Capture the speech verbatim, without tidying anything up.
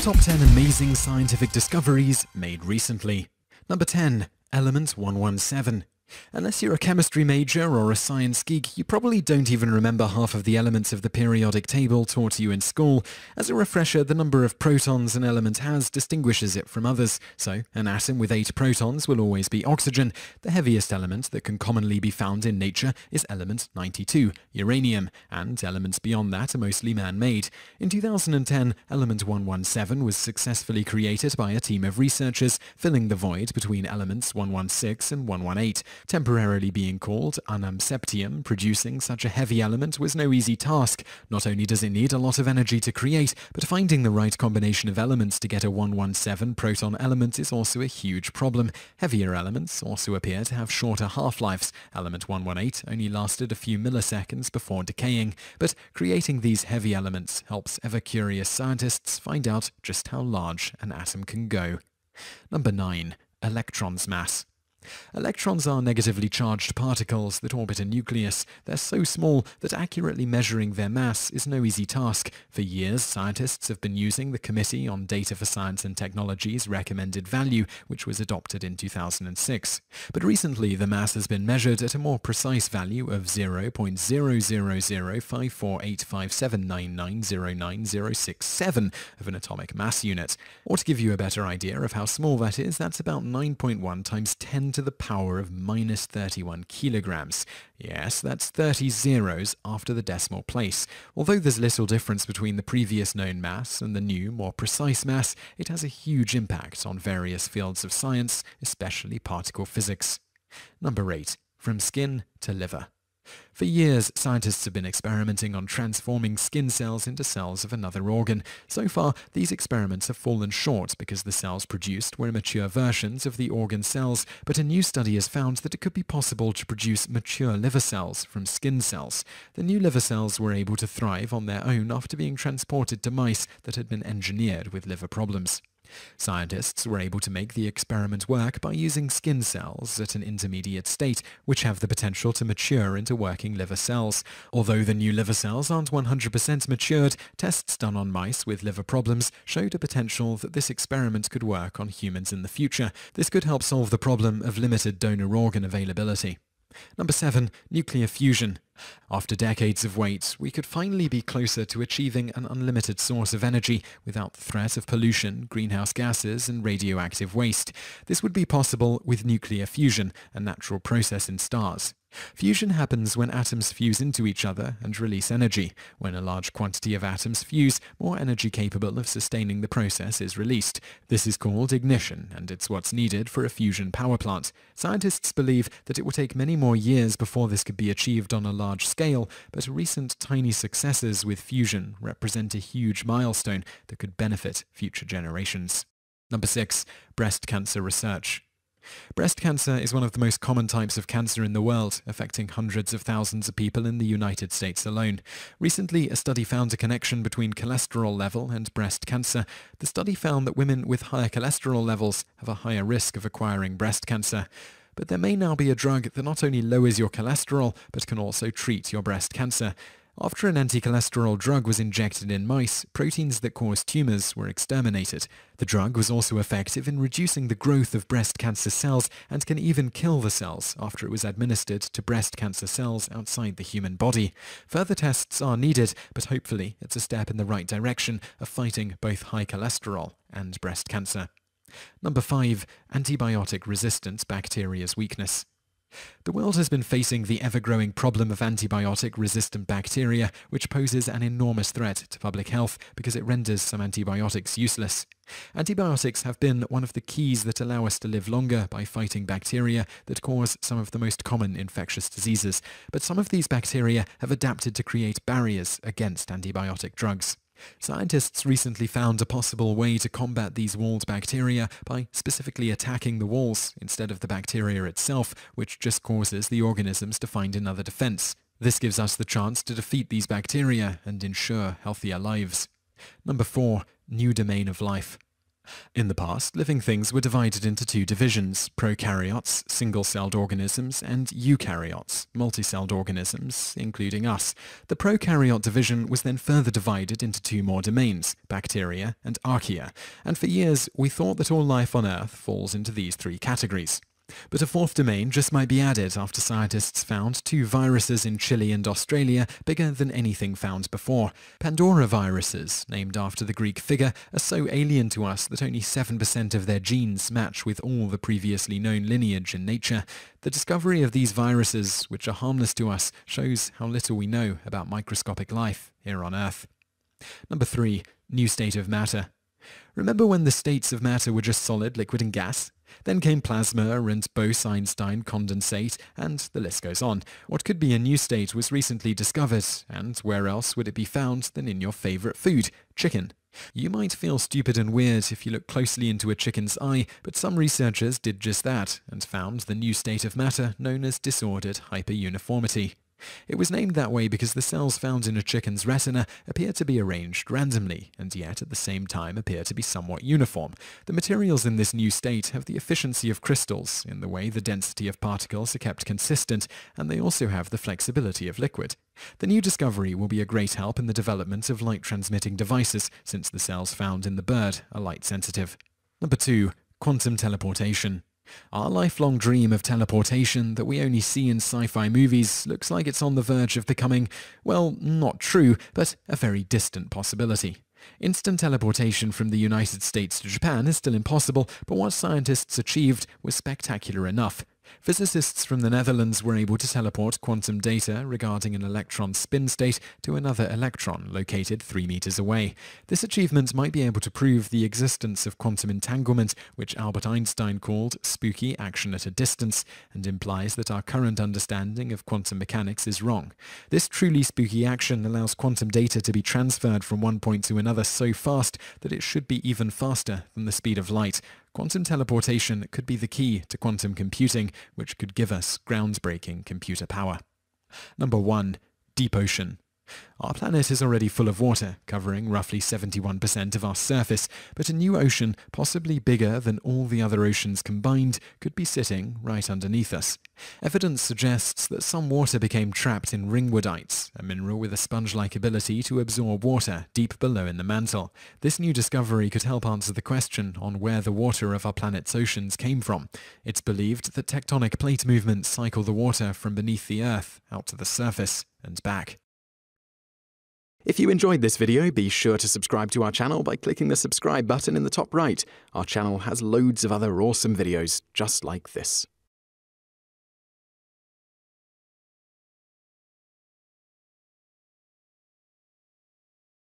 Top ten Amazing Scientific Discoveries Made Recently. Number ten. Element one one seven. Unless you're a chemistry major or a science geek, you probably don't even remember half of the elements of the periodic table taught to you in school. As a refresher, the number of protons an element has distinguishes it from others. So, an atom with eight protons will always be oxygen. The heaviest element that can commonly be found in nature is element ninety-two, uranium, and elements beyond that are mostly man-made. In two thousand ten, element one one seven was successfully created by a team of researchers, filling the void between elements one one six and one one eight. Temporarily being called unamseptium, producing such a heavy element was no easy task. Not only does it need a lot of energy to create, but finding the right combination of elements to get a one one seven proton element is also a huge problem. Heavier elements also appear to have shorter half-lives. Element one one eight only lasted a few milliseconds before decaying, but creating these heavy elements helps ever-curious scientists find out just how large an atom can go. Number nine. Electrons' mass. Electrons are negatively charged particles that orbit a nucleus. They're so small that accurately measuring their mass is no easy task. For years, scientists have been using the Committee on Data for Science and Technology's recommended value, which was adopted in two thousand six. But recently, the mass has been measured at a more precise value of zero point zero zero zero five four eight five seven nine nine zero nine zero six seven of an atomic mass unit. Or to give you a better idea of how small that is, that's about nine point one times ten to the power of minus thirty-one kilograms. Yes, that's thirty zeros after the decimal place. Although there's little difference between the previous known mass and the new, more precise mass, it has a huge impact on various fields of science, especially particle physics. Number eight. From skin to liver. For years, scientists have been experimenting on transforming skin cells into cells of another organ. So far, these experiments have fallen short because the cells produced were immature versions of the organ cells, but a new study has found that it could be possible to produce mature liver cells from skin cells. The new liver cells were able to thrive on their own after being transported to mice that had been engineered with liver problems. Scientists were able to make the experiment work by using skin cells at an intermediate state, which have the potential to mature into working liver cells. Although the new liver cells aren't one hundred percent matured, tests done on mice with liver problems showed a potential that this experiment could work on humans in the future. This could help solve the problem of limited donor organ availability. Number seven. Nuclear fusion. After decades of wait, we could finally be closer to achieving an unlimited source of energy without the threat of pollution, greenhouse gases, and radioactive waste. This would be possible with nuclear fusion, a natural process in stars. Fusion happens when atoms fuse into each other and release energy. When a large quantity of atoms fuse, more energy capable of sustaining the process is released. This is called ignition, and it's what's needed for a fusion power plant. Scientists believe that it will take many more years before this could be achieved on a large scale, but recent tiny successes with fusion represent a huge milestone that could benefit future generations. Number six. Breast cancer research. Breast cancer is one of the most common types of cancer in the world, affecting hundreds of thousands of people in the United States alone. Recently, a study found a connection between cholesterol level and breast cancer. The study found that women with higher cholesterol levels have a higher risk of acquiring breast cancer. But there may now be a drug that not only lowers your cholesterol, but can also treat your breast cancer. After an anti-cholesterol drug was injected in mice, proteins that cause tumors were exterminated. The drug was also effective in reducing the growth of breast cancer cells and can even kill the cells after it was administered to breast cancer cells outside the human body. Further tests are needed, but hopefully it's a step in the right direction of fighting both high cholesterol and breast cancer. Number five. Antibiotic-Resistant bacteria's weakness. The world has been facing the ever-growing problem of antibiotic-resistant bacteria, which poses an enormous threat to public health because it renders some antibiotics useless. Antibiotics have been one of the keys that allow us to live longer by fighting bacteria that cause some of the most common infectious diseases, but some of these bacteria have adapted to create barriers against antibiotic drugs. Scientists recently found a possible way to combat these walled bacteria by specifically attacking the walls instead of the bacteria itself, which just causes the organisms to find another defense. This gives us the chance to defeat these bacteria and ensure healthier lives. Number four. New domain of life. In the past, living things were divided into two divisions: prokaryotes, single-celled organisms, and eukaryotes, multi-celled organisms, including us. The prokaryote division was then further divided into two more domains, bacteria and archaea, and for years we thought that all life on Earth falls into these three categories. But a fourth domain just might be added after scientists found two viruses in Chile and Australia bigger than anything found before. Pandora viruses, named after the Greek figure, are so alien to us that only seven percent of their genes match with all the previously known lineage in nature. The discovery of these viruses, which are harmless to us, shows how little we know about microscopic life here on Earth. Number three. New state of matter. Remember when the states of matter were just solid, liquid and gas? Then came plasma and Bose-Einstein condensate, and the list goes on. What could be a new state was recently discovered, and where else would it be found than in your favorite food, chicken? You might feel stupid and weird if you look closely into a chicken's eye, but some researchers did just that, and found the new state of matter known as disordered hyperuniformity. It was named that way because the cells found in a chicken's retina appear to be arranged randomly, and yet at the same time appear to be somewhat uniform. The materials in this new state have the efficiency of crystals in the way the density of particles are kept consistent, and they also have the flexibility of liquid. The new discovery will be a great help in the development of light-transmitting devices, since the cells found in the bird are light-sensitive. Number two. Quantum teleportation. Our lifelong dream of teleportation that we only see in sci-fi movies looks like it's on the verge of becoming, well, not true, but a very distant possibility. Instant teleportation from the United States to Japan is still impossible, but what scientists achieved was spectacular enough. Physicists from the Netherlands were able to teleport quantum data regarding an electron spin state to another electron located three meters away. This achievement might be able to prove the existence of quantum entanglement, which Albert Einstein called spooky action at a distance, and implies that our current understanding of quantum mechanics is wrong. This truly spooky action allows quantum data to be transferred from one point to another so fast that it should be even faster than the speed of light. Quantum teleportation could be the key to quantum computing, which could give us groundbreaking computer power. Number one. Deep ocean. Our planet is already full of water, covering roughly seventy-one percent of our surface, but a new ocean, possibly bigger than all the other oceans combined, could be sitting right underneath us. Evidence suggests that some water became trapped in ringwoodites, a mineral with a sponge-like ability to absorb water deep below in the mantle. This new discovery could help answer the question on where the water of our planet's oceans came from. It's believed that tectonic plate movements cycle the water from beneath the Earth out to the surface and back. If you enjoyed this video, be sure to subscribe to our channel by clicking the subscribe button in the top right. Our channel has loads of other awesome videos just like this.